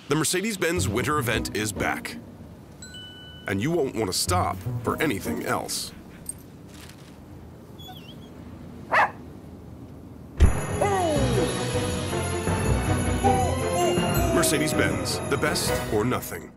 The Mercedes-Benz winter event is back. And you won't want to stop for anything else. Mercedes-Benz, the best or nothing.